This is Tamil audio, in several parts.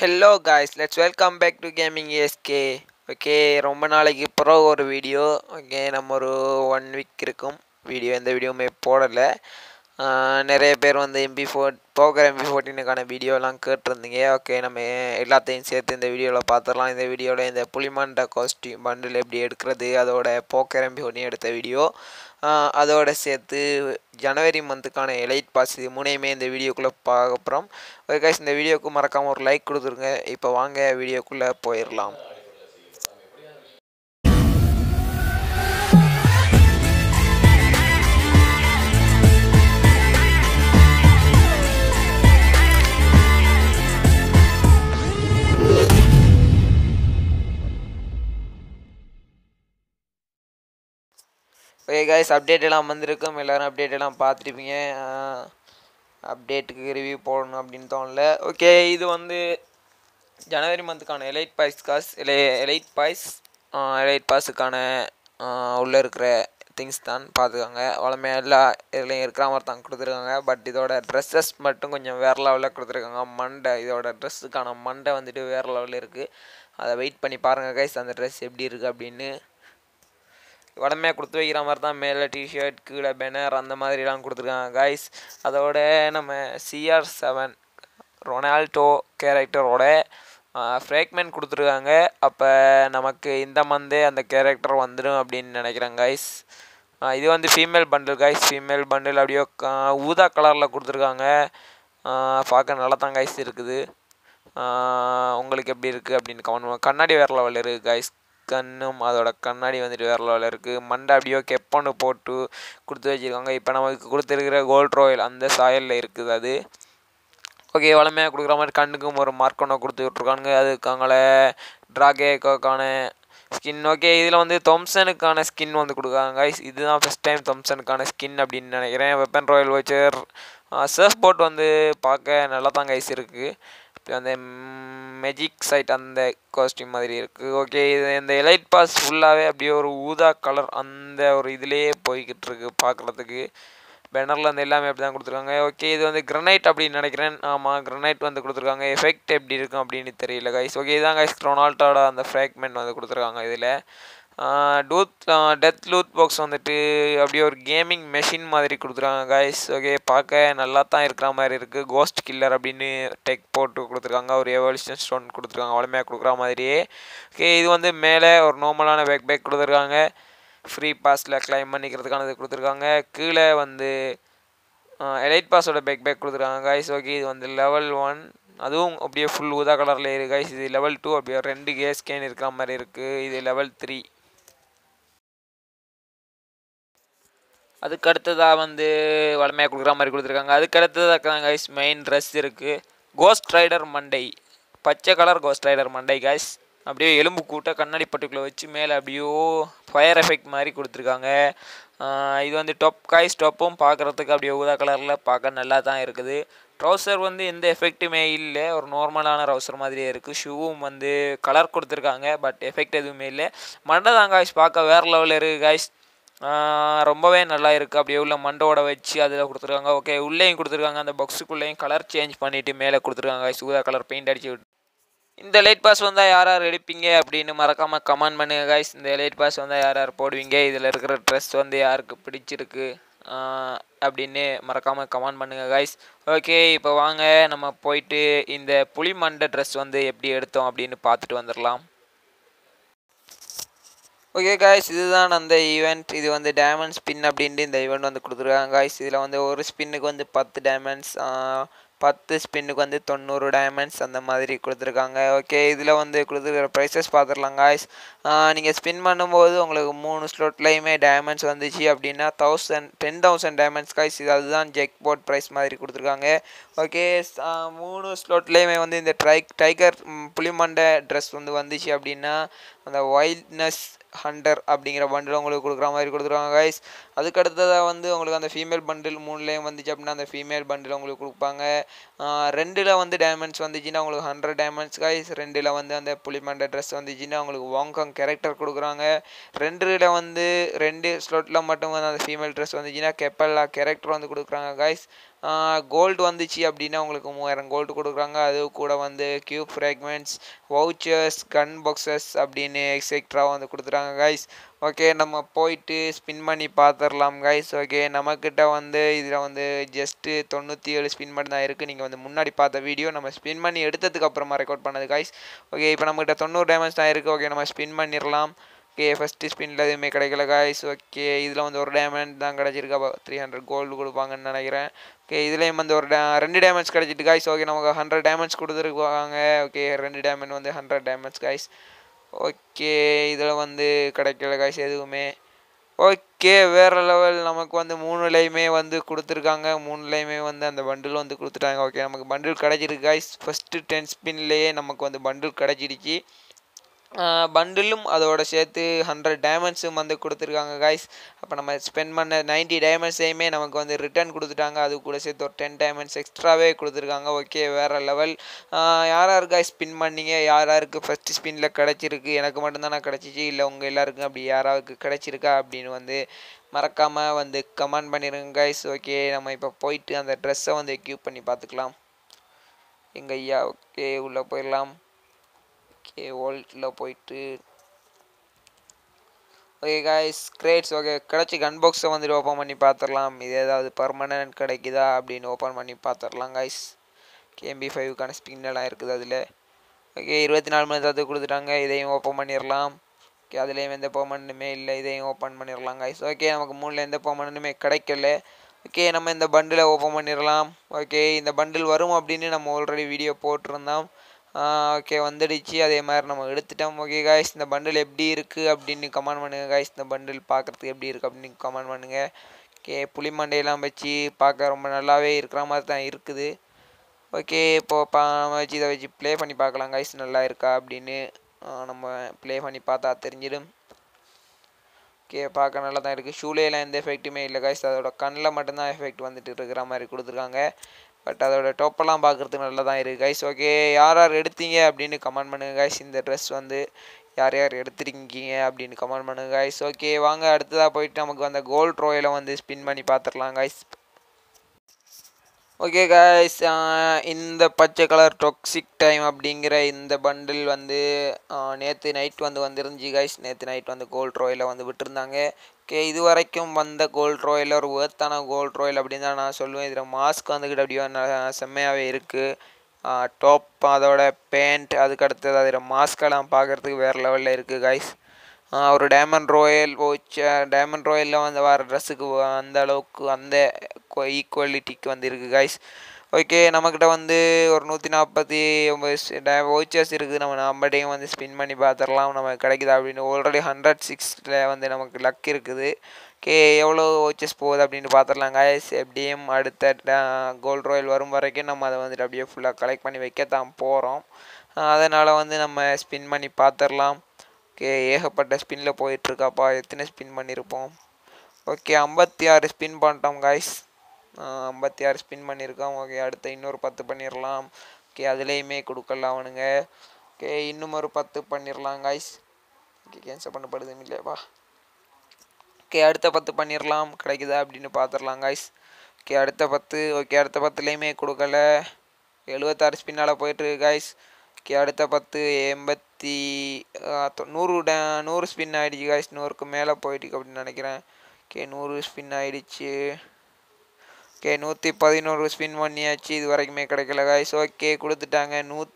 Hello guys, let's welcome back to GaminG SK. Okay, ரொம்ப நாளைக்கு அப்புறம் ஒரு வீடியோ. ஓகே, நம்ம ஒரு 1 வீக் இருக்கும் வீடியோ. இந்த வீடியோமே போடலை. நிறைய பேர் வந்து Pocker Mp40க்கான வீடியோலாம் கேட்டிருந்தீங்க. ஓகே, நம்ம எல்லாத்தையும் சேர்த்து இந்த வீடியோவில் பார்த்துடலாம். இந்த வீடியோவில் இந்த புலிமண்ட காஸ்டியூம் பண்டில் எப்படி எடுக்கிறது, அதோட Pocker Mp40 எடுத்த வீடியோ, அதோட சேர்த்து ஜனவரி மந்த்துக்கான எலைட் பாஸ், இது மூணையுமே இந்த வீடியோக்குள்ளே பார்க்குறோம். ஓகே கைஸ், இந்த வீடியோக்கு மறக்காமல் ஒரு லைக் கொடுத்துருங்க. இப்போ வாங்க வீடியோக்குள்ளே போயிடலாம். ஓகே கைஸ், அப்டேட் எல்லாம் வந்திருக்கும். எல்லோரும் அப்டேட் எல்லாம் பார்த்துருப்பீங்க. அப்டேட்டுக்கு ரிவ்யூ போடணும் அப்படின்னு தோணல. ஓகே, இது வந்து ஜனவரி மந்த்துக்கான எலைட் பாஸுக்கான உள்ளே இருக்கிற திங்ஸ் தான் பார்த்துக்கோங்க. வளமையாக எல்லா இதுலேயும் இருக்கிற மாதிரி தான் கொடுத்துருக்காங்க. பட் இதோட ட்ரெஸ்ஸஸ் மட்டும் கொஞ்சம் வேறு லெவலில் கொடுத்துருக்காங்க. இதோட ட்ரெஸ்ஸுக்கான மண்டை வந்துட்டு வேறு லெவலில் இருக்குது. அதை வெயிட் பண்ணி பாருங்கள் கைஸ், அந்த ட்ரெஸ் எப்படி இருக்குது அப்படின்னு. உடமையாக கொடுத்து வைக்கிற மாதிரி தான் மேலே டிஷர்ட், கீழே பேனர் அந்த மாதிரிலாம் கொடுத்துருக்காங்க கைஸ். அதோட நம்ம CR7 ரொனால்டோ கேரக்டரோட ஃப்ரேக்மெண்ட் கொடுத்துருக்காங்க. அப்போ நமக்கு இந்த மந்தே அந்த கேரக்டர் வந்துடும் அப்படின்னு நினைக்கிறேன் கைஸ். இது வந்து female bundle guys. Female bundle அப்படியே ஊதா கலரில் கொடுத்துருக்காங்க. பார்க்க நல்லா தான் கைஸ் இருக்குது. உங்களுக்கு எப்படி இருக்குது அப்படின்னு கமெண்ட். கண்ணாடி வேறு லெவலில் இருக்குது கைஸ். கண்ணும் அதோட கண்ணாடி வந்துட்டு வேறு லெவலில் இருக்குது. மண்டை அப்படியோ கெப்பொன்று போட்டு கொடுத்து வச்சுருக்காங்க. இப்போ நமக்கு கொடுத்துருக்கிற கோல்ட் ராயல் அந்த சாயலில் இருக்குது அது. ஓகே, வளமையாக கொடுக்குற மாதிரி கண்ணுக்கும் ஒரு மார்க் ஒன்று கொடுத்து விட்ருக்கானுங்க. அதுக்காங்கள ட்ராகேக்கான ஸ்கின். ஓகே, இதில் வந்து தொம்சனுக்கான ஸ்கின் வந்து கொடுக்குறாங்க கைஸ். இதுதான் ஃபஸ்ட் டைம் தொம்சனுக்கான ஸ்கின் அப்படின்னு நினைக்கிறேன். Weapon royal voucher surf board வந்து பார்க்க நல்லா தான் கைஸ் இருக்குது. இப்போ அந்த மேஜிக் சைட் அந்த காஸ்டியூம் மாதிரி இருக்குது. ஓகே, இது இந்த எலைட் பாஸ் ஃபுல்லாகவே அப்படியே ஒரு ஊதா கலர் அந்த ஒரு இதுலேயே போய்கிட்டு இருக்கு பார்க்குறதுக்கு. பேனரில் வந்து எல்லாமே அப்படி தான் கொடுத்துருக்காங்க. ஓகே, இது வந்து கிரனைட் அப்படின்னு நினைக்கிறேன். ஆமாம், கிரனைட் வந்து கொடுத்துருக்காங்க. எஃபெக்ட் எப்படி இருக்கும் அப்படின்னு தெரியல கைஸ். ஓகே, இதுதான் கைஸ் ரொனால்டோட அந்த ஃப்ராக்மெண்ட் வந்து கொடுத்துருக்காங்க. இதில் டெத் லூத் பாக்ஸ் வந்துட்டு அப்படியே ஒரு கேமிங் மெஷின் மாதிரி கொடுத்துருக்காங்க கைஸ். ஓகே, பார்க்க நல்லா தான் இருக்கிற மாதிரி இருக்குது. கோஸ்ட் கில்லர் அப்படின்னு டெக் போட்டு கொடுத்துருக்காங்க. ஒரு எவல்யூஷன் ஸ்டோன் கொடுத்துருக்காங்க வளமையாக கொடுக்குற மாதிரியே. ஓகே, இது வந்து மேலே ஒரு நார்மலான பேக் கொடுத்துருக்காங்க. ஃப்ரீ பாஸில் கிளைம் பண்ணிக்கிறதுக்கானது கொடுத்துருக்காங்க. கீழே வந்து எலைட் பாஸோட பேக் கொடுத்துருக்காங்க கைஸ். ஓகே, இது வந்து லெவல் 1, அதுவும் அப்படியே ஃபுல் ஊதா கலரில் இருக்குது கைஸ். இது லெவல் 2 அப்படியே 2 கேஸ்கேன் இருக்கிற மாதிரி இருக்குது. இது லெவல் 3. அதுக்கு அடுத்ததாக வந்து வளமையாக கொடுக்குற மாதிரி கொடுத்துருக்காங்க. அதுக்கு அடுத்ததாக கைஸ் மெயின் ட்ரெஸ் இருக்குது. கோஸ்ட் ரைடர் மண்டை, பச்சை கலர் கோஸ்ட் ரைடர் மண்டை கைஸ். அப்படியே எலும்பு கூட்ட கண்ணாடி பட்டுக்குள்ளே வச்சு மேலே அப்படியோ ஃபயர் எஃபெக்ட் மாதிரி கொடுத்துருக்காங்க. இது வந்து டாப்பும் பார்க்குறதுக்கு அப்படியே ஊதா கலரில் பார்க்க நல்லா தான் இருக்குது. ட்ரௌசர் வந்து எந்த எஃபெக்ட்டுமே இல்லை, ஒரு நார்மலான ட்ரௌசர் மாதிரியே இருக்குது. ஷூவும் வந்து கலர் கொடுத்துருக்காங்க, பட் எஃபெக்ட் எதுவுமே இல்லை. மண்டை தான் காய்ஸ் பார்க்க வேறு லெவலில் இருக்குது காய்ஸ். ரொம்பவே நல்லா இருக்குது. அப்படியே உள்ள மண்டோட வச்சு அதில் கொடுத்துருக்காங்க. ஓகே, உள்ளேயும் கொடுத்துருக்காங்க. அந்த பாக்ஸுக்குள்ளேயும் கலர் சேஞ்ச் பண்ணிவிட்டு மேலே கொடுத்துருக்காங்க காய்ஸ். ஊதா கலர் பெயிண்ட் அடிச்சு விட்டு. இந்த லைட் பாஸ் வந்தால் யார் எடுப்பீங்க அப்படின்னு மறக்காமல் கமெண்ட் பண்ணுங்கள் காய்ஸ். இந்த லைட் பாஸ் வந்தால் யார் போடுவீங்க, இதில் இருக்கிற ட்ரெஸ் வந்து யாருக்கு பிடிச்சிருக்கு அப்படின்னு மறக்காமல் கமெண்ட் பண்ணுங்கள் காய்ஸ். ஓகே, இப்போ வாங்க நம்ம போயிட்டு இந்த புலிமண்டை ட்ரெஸ் வந்து எப்படி எடுத்தோம் அப்படின்னு பார்த்துட்டு வந்துடலாம். ஓகே காய்ஸ், இதுதான் அந்த ஈவெண்ட். இது வந்து டைமண்ட் ஸ்பின் அப்படின்ட்டு இந்த ஈவெண்ட் வந்து கொடுத்துருக்காங்க காய்ஸ். இதில் வந்து ஒரு ஸ்பின்னுக்கு வந்து 10 டைமண்ட்ஸ், 10 ஸ்பின்னுக்கு வந்து 90 டைமண்ட்ஸ் அந்த மாதிரி கொடுத்துருக்காங்க. ஓகே, இதில் வந்து கொடுத்துருக்கிற ப்ரைஸஸ் பார்த்துடலாம் காய்ஸ். நீங்கள் ஸ்பின் பண்ணும்போது உங்களுக்கு 3 ஸ்லோட்லேயுமே டைமண்ட்ஸ் வந்துச்சு அப்படின்னா 10,000 டைமண்ட்ஸ் காய்ஸ். இது அதுதான் ஜெக் போட் ப்ரைஸ் மாதிரி கொடுத்துருக்காங்க. ஓகே, 3 ஸ்லோட்லேயுமே வந்து இந்த டைகர் புலிமண்டை ட்ரெஸ் வந்து வந்துச்சு அப்படின்னா அந்த வைல்ட்னஸ் ஹண்டர் அப்படிங்கிற பண்டில் உங்களுக்கு கொடுக்குற மாதிரி கொடுத்துருவாங்க கைஸ். அதுக்கு அடுத்ததாக வந்து உங்களுக்கு அந்த ஃபீமேல் பண்டில் 3லேயும் வந்துச்சு அப்படின்னா அந்த ஃபீமேல் பண்டில் உங்களுக்கு கொடுப்பாங்க. 2ல் வந்து டைமண்ட்ஸ் வந்துச்சுன்னா உங்களுக்கு 100 டைமண்ட்ஸ் கைஸ். 2ல் வந்து அந்த புலிமண்டை ட்ரெஸ் வந்துச்சுன்னா உங்களுக்கு வாங்காங் கேரக்டர் கொடுக்குறாங்க. 2ல் வந்து 2 ஸ்லோட்டில் மட்டும் வந்து அந்த ஃபீமேல் ட்ரெஸ் வந்துச்சுன்னா கெப்பல்லா கேரக்டர் வந்து கொடுக்குறாங்க கைஸ். கோல்டு வந்துச்சு அப்படின்னா உங்களுக்கு 3000 கோல்டு கொடுக்குறாங்க. அது கூட வந்து cube fragments, vouchers, gun boxes அப்படின்னு எக்ஸெட்ரா வந்து கொடுத்துறாங்க கைஸ். ஓகே, நம்ம போயிட்டு ஸ்பின் பண்ணி பார்த்துடலாம் கைஸ். ஓகே, நம்மக்கிட்ட வந்து இதில் வந்து ஜஸ்ட்டு 97 ஸ்பின் மட்டும் தான் இருக்குது. நீங்கள் வந்து முன்னாடி பார்த்த வீடியோ நம்ம ஸ்பின் பண்ணி எடுத்ததுக்கு அப்புறமா ரெக்கார்ட் பண்ணது கைஸ். ஓகே, இப்போ நம்மக்கிட்ட 90 டேமேஜ் தான் இருக்குது. ஓகே, நம்ம ஸ்பின் பண்ணிடலாம். ஓகே, ஃபஸ்ட்டு ஸ்பின்னில் எதுவுமே கிடைக்கல கைஸ். ஓகே, இதில் வந்து ஒரு டேமேஜ் தான் கிடச்சிருக்கு. அப்போ 300 கோல்டு கொடுப்பாங்கன்னு நினைக்கிறேன். ஓகே, இதுலேயும் வந்து ஒரு 2 டேமேஜ் கிடச்சிட்டு கைஸ். ஓகே, நமக்கு 100 டேமேஜ் கொடுத்துருக்காங்க. ஓகே, 2 டேமேஜ் வந்து 100 டேமேஜ் கைஸ். ஓகே, இதில் வந்து கிடைக்கல கைஸ் எதுவுமே. ஓகே, வேறு லெவல். நமக்கு வந்து 3லையுமே வந்து கொடுத்துருக்காங்க. 3லையுமே வந்து அந்த பண்டில் வந்து கொடுத்துட்டாங்க. ஓகே, நமக்கு பண்டில் கிடச்சிருக்கு கைஸ். ஃபஸ்ட்டு 10 ஸ்பின்லேயே நமக்கு வந்து பண்டில் கிடச்சிடுச்சு. பண்டிலும் அதோட சேர்த்து 100 டேமேஜும் வந்து கொடுத்துருக்காங்க கைஸ். அப்போ நம்ம ஸ்பெண்ட் பண்ண 90 டேமேஜையுமே நமக்கு வந்து ரிட்டர்ன் கொடுத்துட்டாங்க. அது கூட சேர்த்து ஒரு 10 டேமேஜ் எக்ஸ்ட்ராவே கொடுத்துருக்காங்க. ஓகே, வேறு லெவல். யார் யார் கைஸ் ஸ்பின் பண்ணிங்க, யார் யாருக்கு ஃபஸ்ட்டு ஸ்பின்னில் கிடச்சிருக்கு, எனக்கு மட்டும்தானே கிடச்சிச்சு இல்லை உங்கள் எல்லாருக்கும் அப்படி யாராவது கிடச்சிருக்கா அப்படின்னு வந்து மறக்காமல் வந்து கமெண்ட் பண்ணிடுங்க கைஸ். ஓகே, நம்ம இப்போ போயிட்டு அந்த ட்ரெஸ்ஸை வந்து எக்யூப் பண்ணி பார்த்துக்கலாம். எங்கள் ஐயா. ஓகே, உள்ளே போயிடலாம். ஓகே, வால்ட்டில் போயிட்டு ஓகே கைஸ், கிரேட்ஸ். ஓகே, கிடச்சி கன் பாக்ஸை வந்துட்டு ஓப்பன் பண்ணி பார்த்துடலாம். இது ஏதாவது பர்மனன்ட் கிடைக்குதா அப்படின்னு ஓப்பன் பண்ணி பார்த்துடலாம் கைஸ். MP5க்கான ஸ்பின் எல்லாம் இருக்குது அதில். ஓகே, 24 மணி நேரத்துக்கு கொடுத்துட்டாங்க. இதையும் ஓப்பன் பண்ணிடலாம். ஓகே, அதுலேயும் எந்த பர்மனன்ட்டுமே இல்லை. இதையும் ஓப்பன் பண்ணிடலாம் கைஸ். ஓகே, நமக்கு 3ல் எந்த பர்மனன்ட்டுமே கிடைக்கல. ஓகே, நம்ம இந்த பண்டிலை ஓப்பன் பண்ணிடலாம். ஓகே, இந்த பண்டில் வரும் அப்படின்னு நம்ம ஆல்ரெடி வீடியோ போட்டிருந்தோம். ஓகே, வந்துடுச்சு. அதே மாதிரி நம்ம எடுத்துட்டோம். ஓகே காய்ஸ், இந்த பண்டில் எப்படி இருக்குது அப்படின்னு கமெண்ட் பண்ணுங்கள் காய்ஸ். இந்த பண்டில் பார்க்குறதுக்கு எப்படி இருக்குது அப்படின்னு கமெண்ட் பண்ணுங்கள். ஓகே, புளிமண்டையெல்லாம் வச்சு பார்க்க ரொம்ப நல்லாவே இருக்கிற மாதிரி தான் இருக்குது. ஓகே, இப்போது நம்ம வச்சு இதை வச்சு ப்ளே பண்ணி பார்க்கலாம் காய்ஸ், நல்லா இருக்கா அப்படின்னு நம்ம ப்ளே பண்ணி பார்த்தா தெரிஞ்சிடும். ஓகே, பார்க்க நல்லா தான் இருக்குது. ஷூலேலாம் எந்த எஃபெக்ட்டுமே இல்லை காய்ஸ். அதோட கண்ணில் மட்டும்தான் எஃபெக்ட் வந்துட்டு இருக்கிற மாதிரி கொடுத்துருக்காங்க. பட் அதோட டோப்பெல்லாம் பார்க்குறதுக்கு நல்லா தான் இருக்குது கைஸ். ஓகே, யார் யார் எடுத்தீங்க அப்படின்னு கமெண்ட் பண்ணுங்கள் கைஸ். இந்த ட்ரெஸ் வந்து யார் யார் எடுத்துருக்கீங்க அப்படின்னு கமெண்ட் பண்ணுங்கள் கைஸ். ஓகே, வாங்க அடுத்ததாக போயிட்டு நமக்கு அந்த கோல்ட் ராயலை வந்து ஸ்பின் பண்ணி பார்த்துடலாம் கைஸ். ஓகே கைஸ், இந்த பச்சை கலர் டாக்ஸிக் டைம் அப்படிங்கிற இந்த பண்டில் வந்து நேற்று நைட் வந்து வந்துருந்துச்சு கைஸ். நேற்று நைட் வந்து கோல்ட் ராயலை வந்து விட்டுருந்தாங்க. ஓகே, இது வரைக்கும் வந்த கோல்ட் ராயல் ஒரு ஒர்த்தான கோல்ட் ராயல் அப்படின்னு தான் நான் சொல்லுவேன். இதில் மாஸ்க் வந்துக்கிட்டு அப்படியே செம்மையாகவே இருக்குது. டாப், அதோட பேண்ட், அதுக்கு அடுத்தது அதில் மாஸ்கெல்லாம் பார்க்குறதுக்கு வேறு லெவலில் இருக்குது கைஸ். ஒரு டைமண்ட் ராயல் டைமண்ட் ராயலில் வந்து வர ட்ரெஸ்ஸுக்கு அந்த அளவுக்கு அந்த ஈக்குவாலிட்டிக்கு வந்து இருக்குது கைஸ். ஓகே, நம்மக்கிட்ட வந்து ஒரு 149 வவுச்சர்ஸ் இருக்குது. நம்ம நம்பரையும் வந்து ஸ்பின் பண்ணி பார்த்துடலாம் நமக்கு கிடைக்குதா அப்படின்னு. ஆல்ரெடி 106ல் வந்து நமக்கு லக் இருக்குது. ஓகே, எவ்வளோ வவுச்சர்ஸ் போகுது அப்படின்னு பார்த்துடலாம் கைஸ். எப்படியும் அடுத்த கோல்ட் ராயல் வரும் வரைக்கும் நம்ம அதை வந்துட்டு அப்படியே ஃபுல்லாக கலெக்ட் பண்ணி வைக்கத்தான் போகிறோம். அதனால் வந்து நம்ம ஸ்பின் பண்ணி பார்த்துடலாம். ஓகே, ஏகப்பட்ட ஸ்பின்னில் போயிட்டுருக்காப்பா. எத்தனை ஸ்பின் பண்ணியிருப்போம்? ஓகே, 56 ஸ்பின் பண்ணிட்டோம் கைஸ். 56 ஸ்பின் பண்ணியிருக்கோம். ஓகே, அடுத்த இன்னொரு 10 பண்ணிடலாம். ஓகே, அதுலேயுமே கொடுக்கலாம் அவனுங்க. ஓகே, இன்னும் ஒரு 10 பண்ணிடலாம் கைஸ். ஓகே, கேன்சல் பண்ணப்படுது இல்லையாப்பா. ஓகே, அடுத்த 10 பண்ணிடலாம். கிடைக்குதா அப்படின்னு பார்த்துடலாம் கைஸ். ஓகே, அடுத்த 10. ஓகே, அடுத்த 10லேயுமே கொடுக்கல. 76 ஸ்பின்னால் போயிட்டுருக்கு கைஸ். ஓகே, அடுத்த 10 100 ஸ்பின் ஆகிடுச்சு கைஸ். 100க்கு மேலே போயிட்டு அப்படின்னு நினைக்கிறேன். ஓகே, 100 ஸ்பின் ஆகிடுச்சு. ஓகே, 111 ஸ்பின் பண்ணியாச்சு. இது வரைக்குமே கிடைக்கல கைஸ். ஓகே, கொடுத்துட்டாங்க.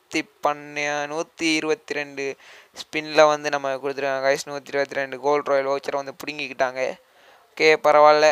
122 ஸ்பின்னில் வந்து நம்ம கொடுத்துருக்காங்க கைஸ். 122 கோல்ட் ராயல் வவுச்சரை வந்து பிடுங்கிக்கிட்டாங்க. ஓகே, பரவாயில்ல.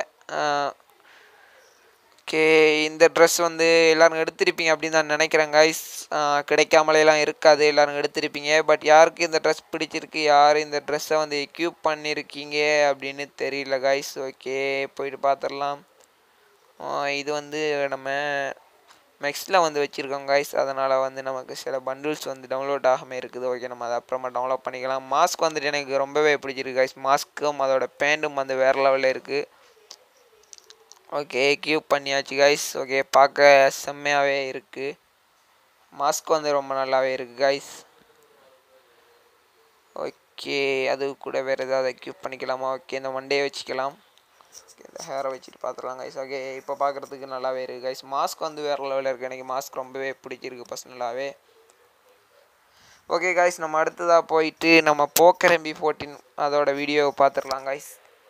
ஓகே, இந்த ட்ரெஸ் வந்து எல்லோரும் எடுத்திருப்பீங்க அப்படின்னு தான் நினைக்கிறேன் கைஸ். கிடைக்காமலாம் இருக்காது, எல்லோரும் எடுத்திருப்பீங்க. பட் யாருக்கு இந்த ட்ரெஸ் பிடிச்சிருக்கு, யார் இந்த ட்ரெஸ்ஸை வந்து எக்யூப் பண்ணியிருக்கீங்க அப்படின்னு தெரியல கைஸ். ஓகே, போயிட்டு பார்த்துடலாம். இது வந்து நம்ம மெக்ஸில் வந்து வச்சுருக்கோம் கைஸ். அதனால் வந்து நமக்கு சில பண்டில்ஸ் வந்து டவுன்லோட் ஆகாமல் இருக்குது. ஓகே, நம்ம அதை அப்புறமா டவுன்லோட் பண்ணிக்கலாம். மாஸ்க் வந்துட்டு எனக்கு ரொம்பவே பிடிச்சிருக்கு கைஸ். மாஸ்க்கும் அதோட பேண்ட்டும் வந்து வேறு லெவலில் இருக்குது. ஓகே, கியூப் பண்ணியாச்சு கைஸ். ஓகே, பார்க்க செம்மையாகவே இருக்குது. மாஸ்க் வந்து ரொம்ப நல்லாவே இருக்குது கைஸ். ஓகே, அது கூட வேறு ஏதாவது கியூப் பண்ணிக்கலாமா? ஓகே, இந்த மண்டே வச்சுக்கலாம். இந்த ஹேரை வச்சுட்டு பார்த்துக்கலாம் கைஸ். ஓகே இப்போ பார்க்குறதுக்கு நல்லாவே இருக்குது கைஸ். மாஸ்க் வந்து வேறு லெவலில் இருக்குது. எனக்கு மாஸ்க் ரொம்பவே பிடிச்சிருக்கு பர்சனலாகவே. ஓகே கைஸ், நம்ம அடுத்ததாக போயிட்டு நம்ம போக்கர் MP14 அதோட வீடியோவை பார்த்துடலாம் கைஸ்.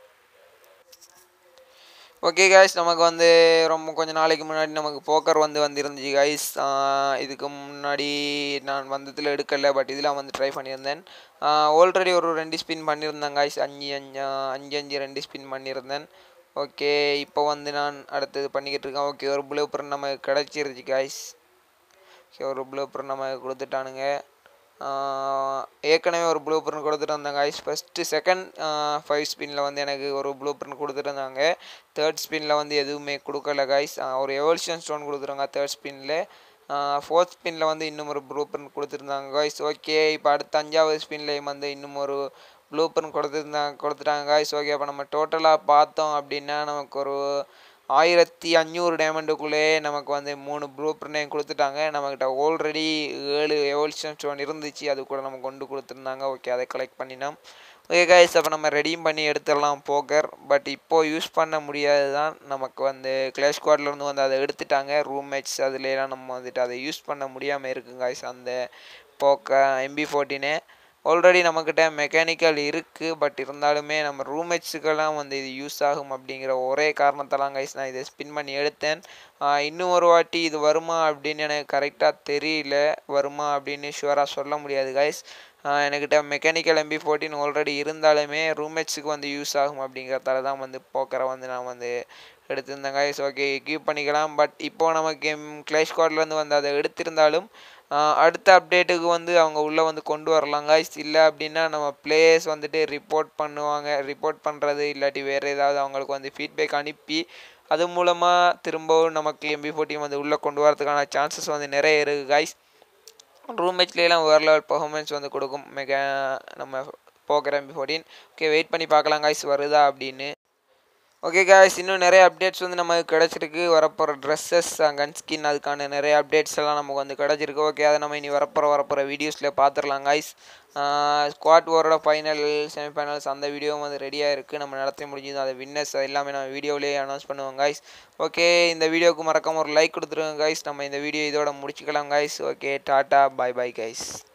ஓகே கைஸ், நமக்கு வந்து கொஞ்சம் நாளைக்கு முன்னாடி நமக்கு போக்கர் வந்துருந்துச்சு கைஸ். இதுக்கு முன்னாடி நான் வந்ததில் எடுக்கலை, பட் இதில் வந்து ட்ரை பண்ணியிருந்தேன். ஆல்ரெடி ஒரு 2 ஸ்பின் பண்ணியிருந்தேன் கைஸ். 5 2 ஸ்பின் பண்ணியிருந்தேன். ஓகே இப்போ வந்து நான் அடுத்தது பண்ணிக்கிட்டு இருக்கேன். ஓகே ஒரு ப்ளூ பிரிண்ட் நமக்கு கிடச்சிருச்சு கைஸ். ஓகே ஒரு ப்ளூ பிரிண்ட் நமக்கு கொடுத்துட்டானுங்க. ஏற்கனவே ஒரு ப்ளூ பிரிண்ட் கொடுத்துட்டு வந்தாங்க கைஸ். ஃபஸ்ட்டு செகண்ட் 5 ஸ்பின்னில் வந்து எனக்கு ஒரு ப்ளூ பிரிண்ட் கொடுத்துட்டு இருந்தாங்க. தேர்ட் ஸ்பின்னில் வந்து எதுவுமே கொடுக்கல கைஸ். ஒரு எவல்யூஷன் ஸ்டோன் கொடுத்துருங்க தேர்ட் ஸ்பின்னில். ஃபோர்த் ஸ்பின்னில் வந்து இன்னும் ஒரு ப்ளூ பிரிண்ட் கொடுத்துருந்தாங்க கைஸ். ஓகே இப்போ அடுத்த 5வது ஸ்பின்லேயும் வந்து இன்னும் ஒரு ப்ளூ பிரிண்ட் கொடுத்துட்டாங்க கைஸ். ஓகே அப்போ நம்ம டோட்டலாக பார்த்தோம் அப்படின்னா நமக்கு ஒரு 1500 டைமண்டுக்குள்ளே நமக்கு வந்து 3 ப்ளூ பிரிண்டையும் கொடுத்துட்டாங்க. நம்மக்கிட்ட ஆல்ரெடி 7 எவல்யூஷன் ஸ்டோன் இருந்துச்சு, அது கூட நம்ம கொண்டு கொடுத்துருந்தாங்க. ஓகே அதை கலெக்ட் பண்ணினோம். ஓகே கைஸ், அப்போ நம்ம ரெடியும் பண்ணி எடுத்துடலாம் போக்கர். பட் இப்போது யூஸ் பண்ண முடியாது தான். நமக்கு வந்து கிளாஷ் ஸ்குவாட்லேருந்து வந்து அதை எடுத்துட்டாங்க. ரூம்மேட்ஸ் அதுலாம் நம்ம வந்துட்டு அதை யூஸ் பண்ண முடியாமல் இருக்குங்க கைஸ். அந்த MP14 ஆல்ரெடி நம்மக்கிட்ட மெக்கானிக்கல் இருக்குது, பட் இருந்தாலுமே நம்ம ரூம்மேட்ஸுக்கெல்லாம் வந்து இது யூஸ் ஆகும் அப்படிங்கிற ஒரே காரணத்தெல்லாம் கைஸ் நான் இதை ஸ்பின் பண்ணி எடுத்தேன். இன்னும் ஒரு வாட்டி இது வருமா அப்படின்னு எனக்கு கரெக்டாக தெரியல. வருமா அப்படின்னு ஷுவராக சொல்ல முடியாது கைஸ். என்கிட்ட மெக்கானிக்கல் MP14 ஆல்ரெடி இருந்தாலுமே ரூம்மேட்ஸுக்கு வந்து யூஸ் ஆகும் அப்படிங்கிறதால தான் வந்து போக்கரை வந்து நான் வந்து எடுத்திருந்தேன் கைஸ். ஓகே எக்யூப் பண்ணிக்கலாம். பட் இப்போது நமக்கு கிளாஷ் ஸ்குவாட்லேருந்து வந்து அதை எடுத்திருந்தாலும் அடுத்த அப்டேட்டுக்கு வந்து அவங்க உள்ளே வந்து கொண்டு வரலாம் கைஸ். இல்லை அப்படின்னா நம்ம பிளேயர்ஸ் வந்துட்டு ரிப்போர்ட் பண்ணுவாங்க. ரிப்போர்ட் பண்ணுறது இல்லாட்டி வேறு ஏதாவது அவங்களுக்கு வந்து ஃபீட்பேக் அனுப்பி அது மூலமாக திரும்பவும் நமக்கு MP14 வந்து உள்ளே கொண்டு வரதுக்கான சான்சஸ் வந்து நிறைய இருக்குது கைஸ். ரூம்மேட்ஸ்லாம் வேறு லெவல் பர்ஃபார்மன்ஸ் வந்து கொடுக்கும் நம்ம போக்கர் MP14. ஓகே வெயிட் பண்ணி பார்க்கலாம் கைஸ் வருதா அப்படின்னு. ஓகே கைஸ், இன்னும் நிறைய அப்டேட்ஸ் வந்து நமக்கு கிடச்சிருக்கு. வரப்போகிற ட்ரெஸ்ஸஸ் கன் ஸ்கின் அதுக்கான நிறைய அப்டேட்ஸ் எல்லாம் நமக்கு வந்து கிடச்சிருக்கு. ஓகே அதை நம்ம இனி வரப்போகிற வீடியோஸில் பார்த்துடலாம் கைஸ். ஸ்குவாட் வாரோட ஃபைனல் செமிஃபைனல்ஸ் அந்த வீடியோவும் வந்து ரெடியாக இருக்குது. நம்ம நடத்தி முடிஞ்சது அதை வின்னர்ஸ் எல்லாமே நம்ம வீடியோவிலேயே அனௌன்ஸ் பண்ணுவோம் கைஸ். ஓகே இந்த வீடியோவுக்கு மறக்காம ஒரு லைக் கொடுத்துருங்க கைஸ். நம்ம இந்த வீடியோ இதோட முடிச்சுக்கலாம் guys. Okay tata bye bye guys.